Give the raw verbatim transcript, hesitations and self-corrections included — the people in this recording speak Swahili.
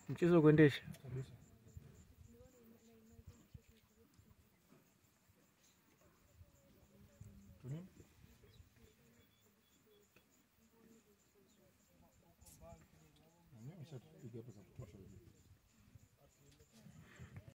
Mchezo wa kuendesha. kabisa. Tuni? Na mimi nishapiga hapa za kutosha hivi.